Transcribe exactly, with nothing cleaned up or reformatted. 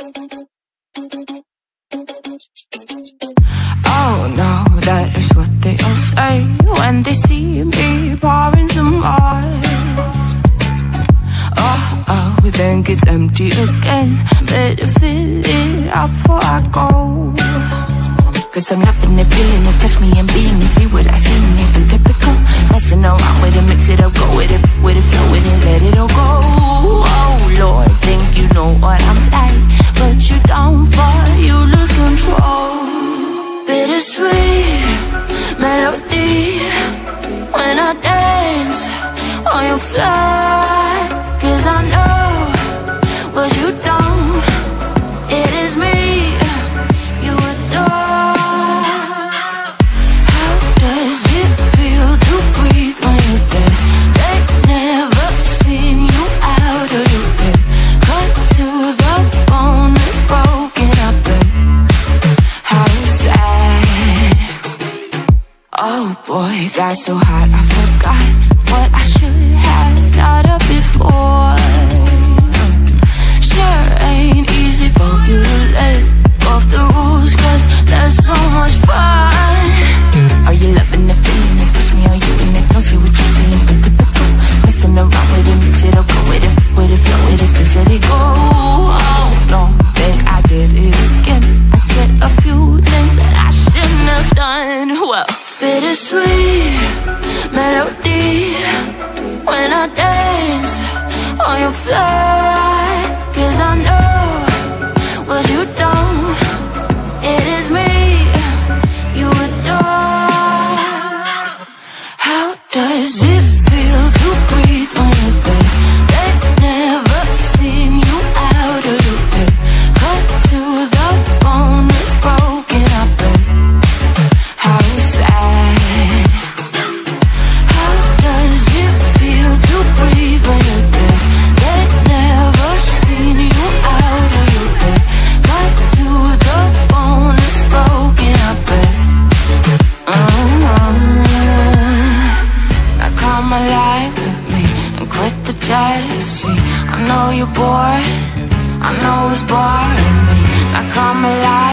Oh no, that is what they all say when they see me pouring some more. Oh, oh, then gets empty again. Better fill it up before I go. Cause I'm loving it, feeling it, touch me and being it. See what I see in it, I'm typical. Messing around with it, mix it up, go with it, with it, flow with it, let it all go. Oh Lord, think you know what I'm like, but you don't fall, you lose control. Bittersweet melody when I dance on your fly. Cause I know what you don't, it is me you adore. How does it feel to breathe when you're dead? They've never seen you out of your bed. Cut to the bone, it's broken up and how sad. Oh boy, got so hot I forgot what I should have thought of before. Sure ain't easy for you to let off the rules, cause that's so much fun. Are you loving the feeling it? Push me, are you in it? Don't see what you're seeing, but typical. Messing around with it, mix it up, go with it, with it, flow with it, cause let it go. Oh no, think I did it again. I said a few things that I shouldn't have done. Well, bittersweet melody when I dance on your fly. Cause I know what you don't, it is me you adore. How does it feel to breathe when you're dead? They've never seen you out of your bed. Cut to the bone, it's broken up and how sad. How does it feel to breathe when you're dead? They've never seen you out of your bed. Cut to the bone, it's broken up and uh-huh. Now come alive with me and quit the jealousy. I know you're bored, I know it's boring me. Now come alive.